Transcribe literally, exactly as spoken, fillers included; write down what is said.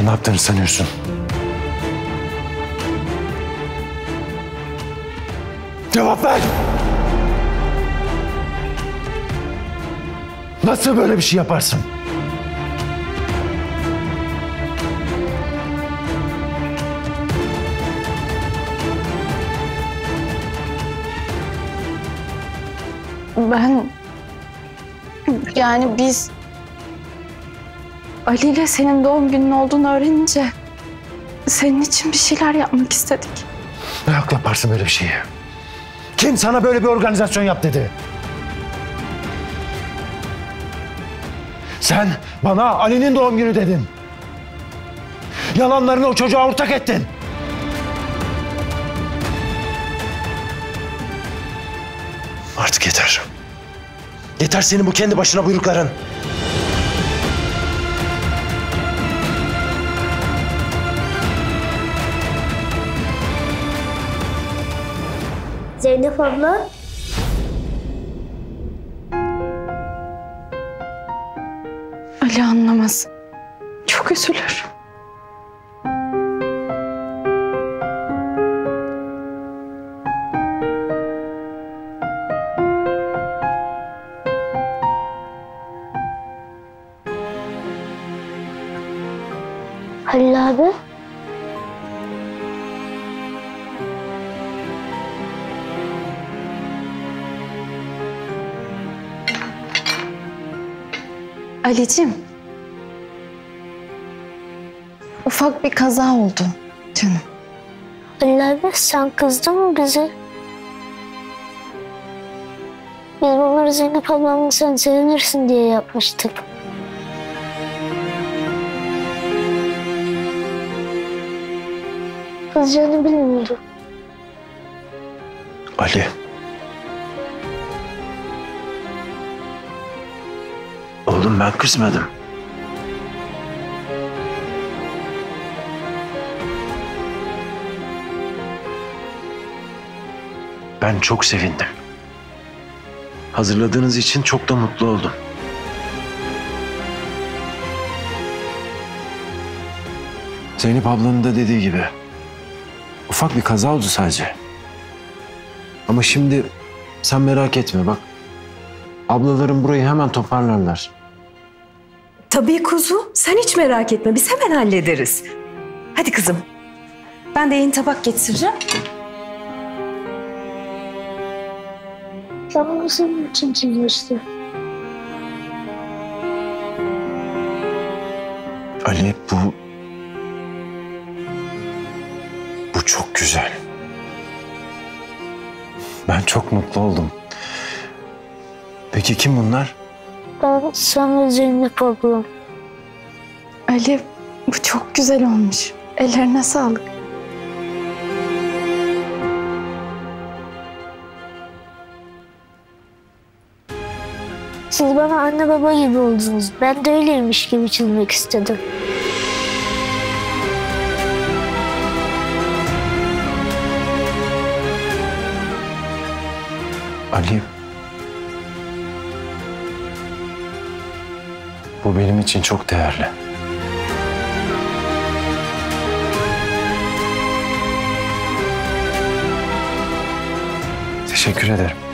Sen ne yaptığını sanıyorsun? Cevap ver! Nasıl böyle bir şey yaparsın? Ben... Yani biz... Ali ile senin doğum günün olduğunu öğrenince... senin için bir şeyler yapmak istedik. Ne hakla yaparsın böyle bir şeyi? Kim sana böyle bir organizasyon yap dedi? Sen bana Ali'nin doğum günü dedin. Yalanlarını o çocuğa ortak ettin. Artık yeter. Yeter senin bu kendi başına buyrukların. Zeynep abla. Ali anlamaz. Çok üzülür. Halil abi. Ali'cim. Ufak bir kaza oldu canım. Halil abi sen kızdın mı bize? Biz bunları Zeynep ablamla sen sevinirsin diye yapmıştık. Kızacağını bilmiyordu. Ali. Oğlum ben kızmadım. Ben çok sevindim. Hazırladığınız için çok da mutlu oldum. Zeynep ablanın da dediği gibi ufak bir kaza oldu sadece. Ama şimdi sen merak etme bak. Ablaların burayı hemen toparlarlar. Tabii kuzu. Sen hiç merak etme. Biz hemen hallederiz. Hadi kızım. Ben de yeni tabak getireceğim. Babam senin için çizmişti. Ali bu... Bu çok güzel. Ben çok mutlu oldum. Peki kim bunlar? Ben sen ve Zeynep ablam. Ali bu çok güzel olmuş. Ellerine sağlık. Siz bana anne baba gibi oldunuz. Ben de öyleymiş gibi çizmek istedim. Ali... Bu benim için çok değerli. Teşekkür ederim.